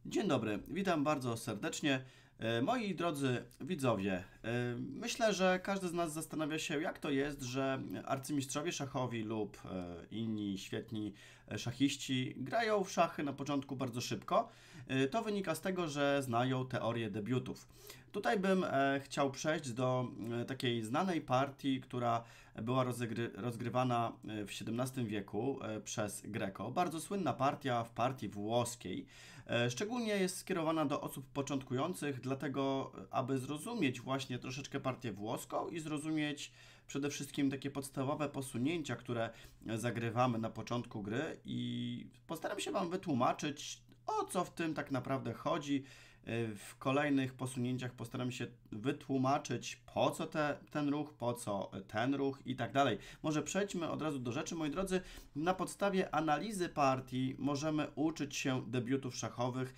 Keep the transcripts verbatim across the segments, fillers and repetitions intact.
Dzień dobry, witam bardzo serdecznie. E, Moi drodzy widzowie, e, myślę, że każdy z nas zastanawia się, jak to jest, że arcymistrzowie szachowi lub e, inni świetni szachiści grają w szachy na początku bardzo szybko. E, To wynika z tego, że znają teorię debiutów. Tutaj bym e, chciał przejść do e, takiej znanej partii, która była rozegry, rozgrywana w siedemnastym wieku e, przez Greco. Bardzo słynna partia w partii włoskiej. E, Szczególnie jest skierowana do osób początkujących, dlatego aby zrozumieć właśnie troszeczkę partię włoską i zrozumieć przede wszystkim takie podstawowe posunięcia, które zagrywamy na początku gry i postaram się Wam wytłumaczyć, o co w tym tak naprawdę chodzi. W kolejnych posunięciach postaram się wytłumaczyć, po co te, ten ruch, po co ten ruch i tak dalej. Może przejdźmy od razu do rzeczy, moi drodzy. Na podstawie analizy partii możemy uczyć się debiutów szachowych.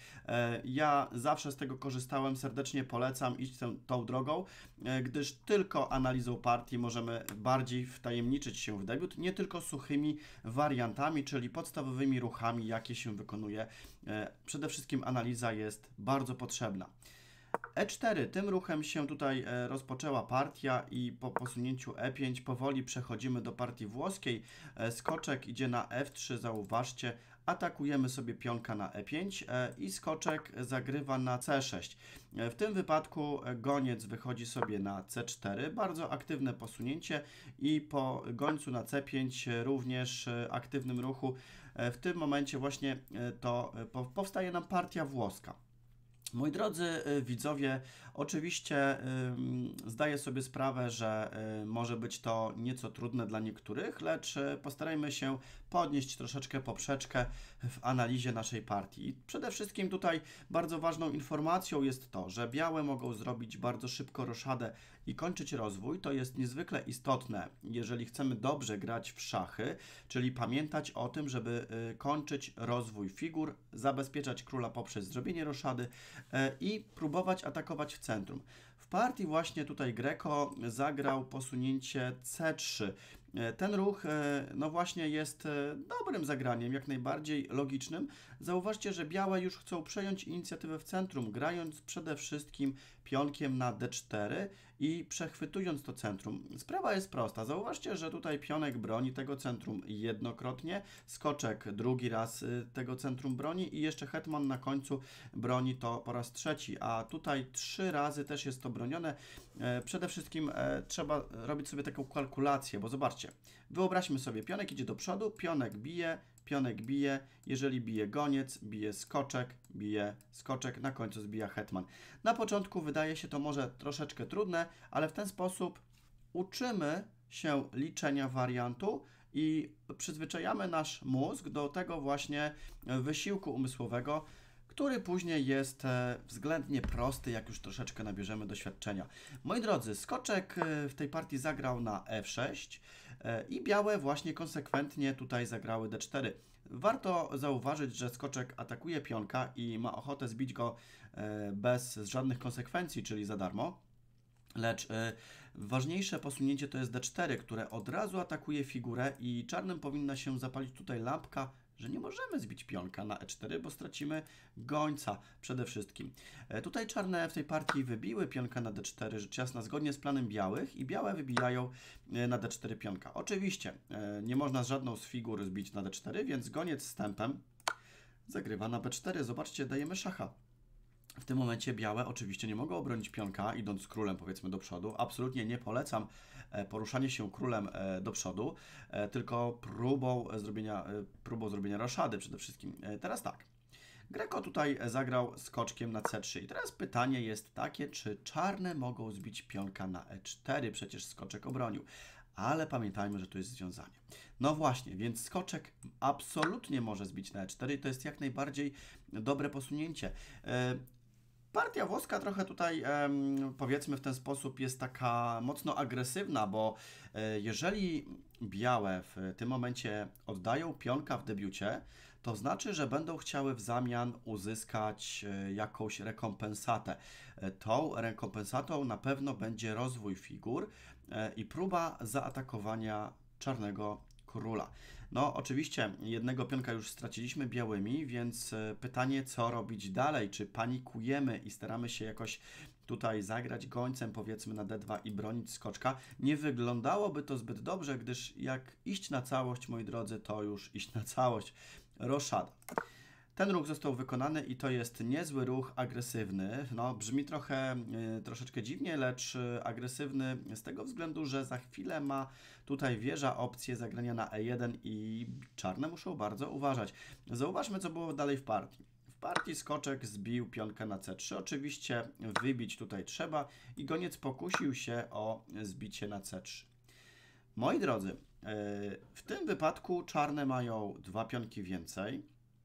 Ja zawsze z tego korzystałem, serdecznie polecam iść tą, tą drogą, gdyż tylko analizą partii możemy bardziej wtajemniczyć się w debiut, nie tylko suchymi wariantami, czyli podstawowymi ruchami, jakie się wykonuje. Przede wszystkim analiza jest bardzo potrzebna. E cztery, tym ruchem się tutaj rozpoczęła partia i po posunięciu E pięć powoli przechodzimy do partii włoskiej. Skoczek idzie na F trzy, zauważcie, atakujemy sobie pionka na E pięć i skoczek zagrywa na C sześć. W tym wypadku goniec wychodzi sobie na C cztery, bardzo aktywne posunięcie i po gońcu na C pięć również aktywnym ruchu. W tym momencie właśnie to powstaje nam partia włoska. Moi drodzy widzowie, oczywiście y, zdaję sobie sprawę, że y, może być to nieco trudne dla niektórych, lecz y, postarajmy się podnieść troszeczkę poprzeczkę w analizie naszej partii. I przede wszystkim tutaj bardzo ważną informacją jest to, że białe mogą zrobić bardzo szybko roszadę i kończyć rozwój. To jest niezwykle istotne, jeżeli chcemy dobrze grać w szachy, czyli pamiętać o tym, żeby y, kończyć rozwój figur, zabezpieczać króla poprzez zrobienie roszady i próbować atakować w centrum. W partii właśnie tutaj Greco zagrał posunięcie C trzy. Ten ruch no właśnie jest dobrym zagraniem, jak najbardziej logicznym. Zauważcie, że białe już chcą przejąć inicjatywę w centrum, grając przede wszystkim pionkiem na D cztery i przechwytując to centrum. Sprawa jest prosta. Zauważcie, że tutaj pionek broni tego centrum jednokrotnie, skoczek drugi raz tego centrum broni i jeszcze hetman na końcu broni to po raz trzeci, a tutaj trzy razy też jest to bronione. Przede wszystkim trzeba robić sobie taką kalkulację, bo zobaczcie, wyobraźmy sobie, pionek idzie do przodu, pionek bije, pionek bije, jeżeli bije goniec, bije skoczek, bije skoczek, na końcu zbija hetman. Na początku wydaje się to może troszeczkę trudne, ale w ten sposób uczymy się liczenia wariantu i przyzwyczajamy nasz mózg do tego właśnie wysiłku umysłowego, który później jest względnie prosty, jak już troszeczkę nabierzemy doświadczenia. Moi drodzy, skoczek w tej partii zagrał na F sześć i białe właśnie konsekwentnie tutaj zagrały D cztery. Warto zauważyć, że skoczek atakuje pionka i ma ochotę zbić go bez żadnych konsekwencji, czyli za darmo. Lecz y, ważniejsze posunięcie to jest D cztery, które od razu atakuje figurę i czarnym powinna się zapalić tutaj lampka, że nie możemy zbić pionka na E cztery, bo stracimy gońca przede wszystkim. E, tutaj czarne w tej partii wybiły pionka na D cztery, rzecz jasna, zgodnie z planem białych i białe wybijają e, na D cztery pionka. Oczywiście e, nie można z żadną z figur zbić na D cztery, więc goniec z tempem zagrywa na B cztery. Zobaczcie, dajemy szacha. W tym momencie białe oczywiście nie mogą obronić pionka, idąc królem powiedzmy do przodu. Absolutnie nie polecam poruszanie się królem do przodu, tylko próbą zrobienia, próbą zrobienia roszady przede wszystkim. Teraz tak. Greco tutaj zagrał skoczkiem na C trzy. I teraz pytanie jest takie, czy czarne mogą zbić pionka na E cztery? Przecież skoczek obronił. Ale pamiętajmy, że tu jest związanie. No właśnie, więc skoczek absolutnie może zbić na E cztery i to jest jak najbardziej dobre posunięcie. Partia włoska trochę tutaj, powiedzmy w ten sposób, jest taka mocno agresywna, bo jeżeli białe w tym momencie oddają pionka w debiucie, to znaczy, że będą chciały w zamian uzyskać jakąś rekompensatę. Tą rekompensatą na pewno będzie rozwój figur i próba zaatakowania czarnego króla. No, oczywiście jednego pionka już straciliśmy białymi, więc e, pytanie, co robić dalej? Czy panikujemy i staramy się jakoś tutaj zagrać gońcem, powiedzmy na D dwa i bronić skoczka? Nie wyglądałoby to zbyt dobrze, gdyż jak iść na całość, moi drodzy, to już iść na całość. Roszada. Ten ruch został wykonany i to jest niezły ruch agresywny. No, brzmi trochę, y, troszeczkę dziwnie, lecz y, agresywny z tego względu, że za chwilę ma tutaj wieża opcję zagrania na E jeden i czarne muszą bardzo uważać. Zauważmy, co było dalej w partii. W partii skoczek zbił pionkę na C trzy. Oczywiście wybić tutaj trzeba i goniec pokusił się o zbicie na C trzy. Moi drodzy, y, w tym wypadku czarne mają dwa pionki więcej.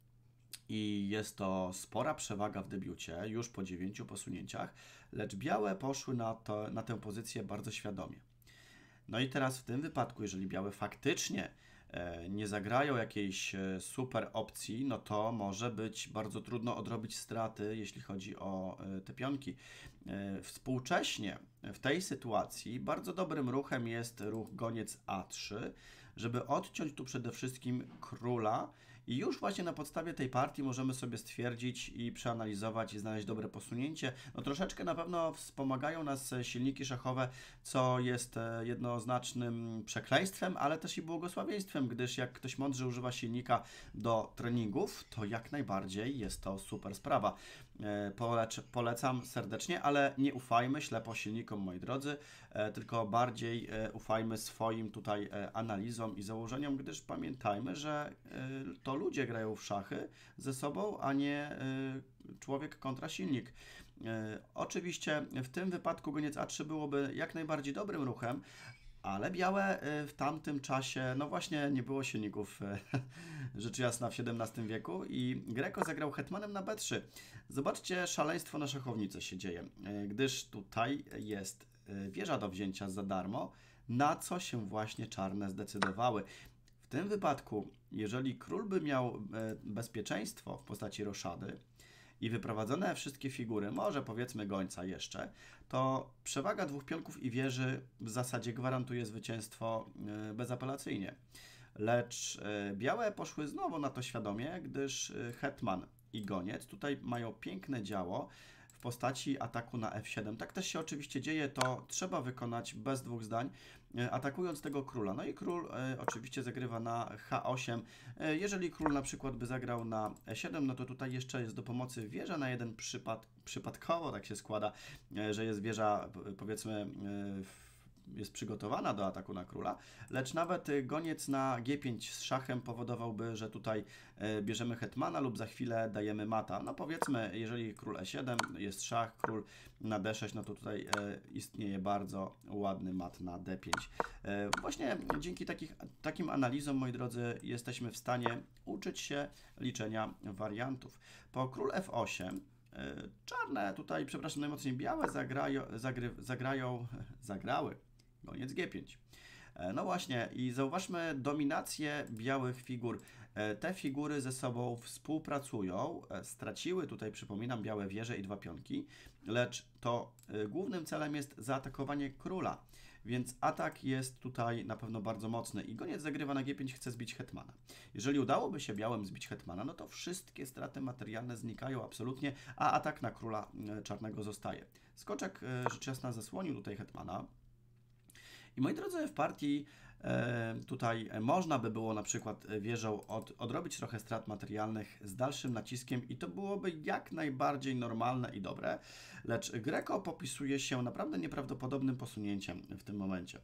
I jest to spora przewaga w debiucie, już po dziewięciu posunięciach, lecz białe poszły na, to, na tę pozycję bardzo świadomie. No i teraz w tym wypadku, jeżeli białe faktycznie e, nie zagrają jakiejś e, super opcji, no to może być bardzo trudno odrobić straty, jeśli chodzi o e, te pionki. E, współcześnie w tej sytuacji bardzo dobrym ruchem jest ruch goniec A trzy, żeby odciąć tu przede wszystkim króla. I już właśnie na podstawie tej partii możemy sobie stwierdzić i przeanalizować i znaleźć dobre posunięcie. No troszeczkę na pewno wspomagają nas silniki szachowe, co jest jednoznacznym przekleństwem, ale też i błogosławieństwem, gdyż jak ktoś mądrze używa silnika do treningów, to jak najbardziej jest to super sprawa. Polecz, polecam serdecznie, ale nie ufajmy ślepo silnikom, moi drodzy, tylko bardziej ufajmy swoim tutaj analizom i założeniom, gdyż pamiętajmy, że to ludzie grają w szachy ze sobą, a nie człowiek kontra silnik. Oczywiście w tym wypadku goniec A trzy byłoby jak najbardziej dobrym ruchem, ale białe w tamtym czasie, no właśnie nie było silników, rzecz jasna, w siedemnastym wieku i Greco zagrał hetmanem na B trzy. Zobaczcie, szaleństwo na szachownicy się dzieje, gdyż tutaj jest wieża do wzięcia za darmo, na co się właśnie czarne zdecydowały. W tym wypadku, jeżeli król by miał bezpieczeństwo w postaci roszady i wyprowadzone wszystkie figury, może powiedzmy gońca jeszcze, to przewaga dwóch pionków i wieży w zasadzie gwarantuje zwycięstwo bezapelacyjnie. Lecz białe poszły znowu na to świadomie, gdyż hetman i goniec tutaj mają piękne działo w postaci ataku na F siedem. Tak też się oczywiście dzieje, to trzeba wykonać bez dwóch zdań, atakując tego króla. No i król e, oczywiście zagrywa na H osiem. E, jeżeli król na przykład by zagrał na E siedem, no to tutaj jeszcze jest do pomocy wieża na jeden przypad, przypadkowo, tak się składa, e, że jest wieża, powiedzmy, e, w jest przygotowana do ataku na króla, lecz nawet goniec na G pięć z szachem powodowałby, że tutaj bierzemy hetmana lub za chwilę dajemy mata. No powiedzmy, jeżeli król E siedem, jest szach, król na D sześć, no to tutaj istnieje bardzo ładny mat na D pięć. Właśnie dzięki takich, takim analizom, moi drodzy, jesteśmy w stanie uczyć się liczenia wariantów. Po król F osiem czarne tutaj, przepraszam, najmocniej białe zagrają, zagry, zagrają, zagrały goniec G pięć. No właśnie i zauważmy dominację białych figur. Te figury ze sobą współpracują, straciły tutaj, przypominam, białe wieże i dwa pionki, lecz to głównym celem jest zaatakowanie króla, więc atak jest tutaj na pewno bardzo mocny i goniec zagrywa na G pięć, chce zbić hetmana. Jeżeli udałoby się białym zbić hetmana, no to wszystkie straty materialne znikają absolutnie, a atak na króla czarnego zostaje. Skoczek rzecz jasna zasłonił tutaj hetmana. I moi drodzy, w partii e, tutaj można by było na przykład wieżą od, odrobić trochę strat materialnych z dalszym naciskiem i to byłoby jak najbardziej normalne i dobre, lecz Greco popisuje się naprawdę nieprawdopodobnym posunięciem w tym momencie.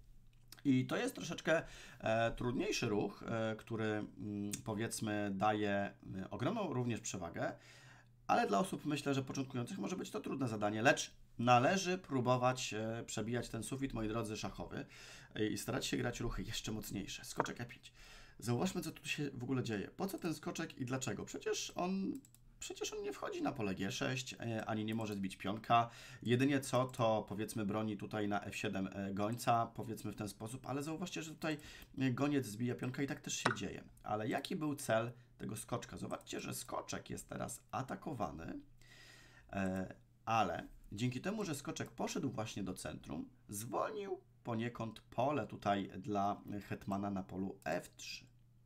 I to jest troszeczkę e, trudniejszy ruch, e, który m, powiedzmy daje ogromną również przewagę, ale dla osób, myślę, że początkujących może być to trudne zadanie, lecz należy próbować e, przebijać ten sufit, moi drodzy, szachowy e, i starać się grać ruchy jeszcze mocniejsze. Skoczek E pięć. Zauważmy, co tu się w ogóle dzieje. Po co ten skoczek i dlaczego? Przecież on, przecież on nie wchodzi na pole G sześć, e, ani nie może zbić pionka. Jedynie co, to powiedzmy broni tutaj na F siedem e, gońca, powiedzmy w ten sposób, ale zauważcie, że tutaj goniec zbija pionka i tak też się dzieje. Ale jaki był cel tego skoczka? Zobaczcie, że skoczek jest teraz atakowany, e, ale dzięki temu, że skoczek poszedł właśnie do centrum, zwolnił poniekąd pole tutaj dla hetmana na polu F trzy.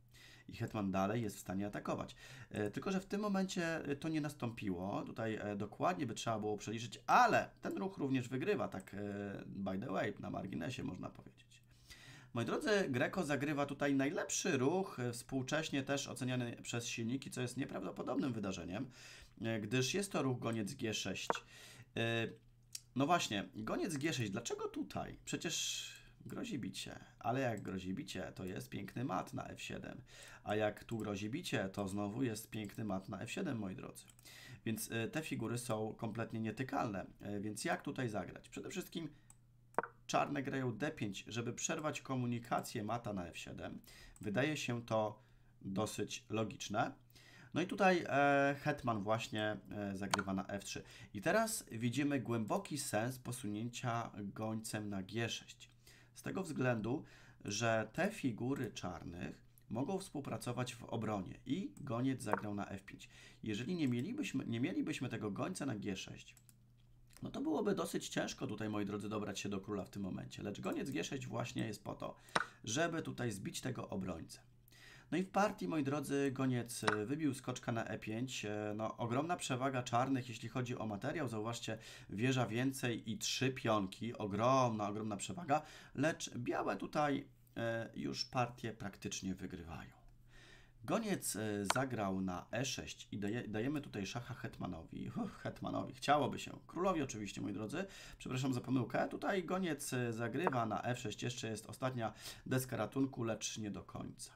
i hetman dalej jest w stanie atakować. E, Tylko że w tym momencie e, to nie nastąpiło. Tutaj e, dokładnie by trzeba było przeliczyć, ale ten ruch również wygrywa, tak e, by the way, na marginesie można powiedzieć. Moi drodzy, Greco zagrywa tutaj najlepszy ruch, e, współcześnie też oceniany przez silniki, co jest nieprawdopodobnym wydarzeniem, e, gdyż jest to ruch goniec G sześć. E, No właśnie, goniec G sześć, dlaczego tutaj? Przecież grozi bicie, ale jak grozi bicie, to jest piękny mat na F siedem, a jak tu grozi bicie, to znowu jest piękny mat na F siedem, moi drodzy. Więc e, te figury są kompletnie nietykalne, e, więc jak tutaj zagrać? Przede wszystkim czarne grają D pięć, żeby przerwać komunikację mata na F siedem. Wydaje się to dosyć logiczne. No i tutaj e, hetman właśnie e, zagrywa na F trzy. I teraz widzimy głęboki sens posunięcia gońcem na G sześć. Z tego względu, że te figury czarnych mogą współpracować w obronie i goniec zagrał na F pięć. Jeżeli nie mielibyśmy, nie mielibyśmy tego gońca na G sześć, no to byłoby dosyć ciężko tutaj, moi drodzy, dobrać się do króla w tym momencie. Lecz goniec G sześć właśnie jest po to, żeby tutaj zbić tego obrońcę. No i w partii, moi drodzy, goniec wybił skoczka na E pięć. No, ogromna przewaga czarnych, jeśli chodzi o materiał. Zauważcie, wieża więcej i trzy pionki. Ogromna, ogromna przewaga. Lecz białe tutaj e, już partię praktycznie wygrywają. Goniec e, zagrał na E sześć i daje, dajemy tutaj szacha hetmanowi. Uff, hetmanowi, chciałoby się. Królowi oczywiście, moi drodzy. Przepraszam za pomyłkę. Tutaj goniec e, zagrywa na F sześć. Jeszcze jest ostatnia deska ratunku, lecz nie do końca.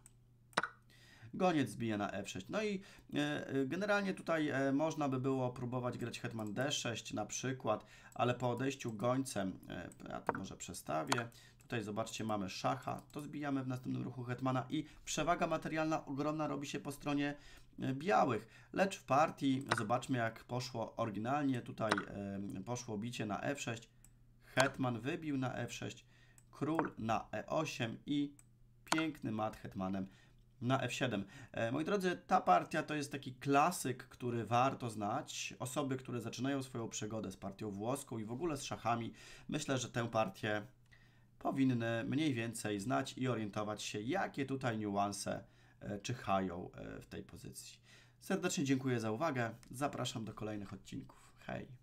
Goniec zbija na F sześć. No i e, generalnie tutaj e, można by było próbować grać hetman D sześć na przykład, ale po odejściu gońcem, e, ja to może przestawię, tutaj zobaczcie, mamy szacha, to zbijamy w następnym ruchu hetmana i przewaga materialna ogromna robi się po stronie e, białych. Lecz w partii, zobaczmy jak poszło oryginalnie, tutaj e, poszło bicie na F sześć, hetman wybił na F sześć, król na E osiem i piękny mat hetmanem na F siedem. E, moi drodzy, ta partia to jest taki klasyk, który warto znać. Osoby, które zaczynają swoją przygodę z partią włoską i w ogóle z szachami, myślę, że tę partię powinny mniej więcej znać i orientować się, jakie tutaj niuanse e, czyhają e, w tej pozycji. Serdecznie dziękuję za uwagę. Zapraszam do kolejnych odcinków. Hej!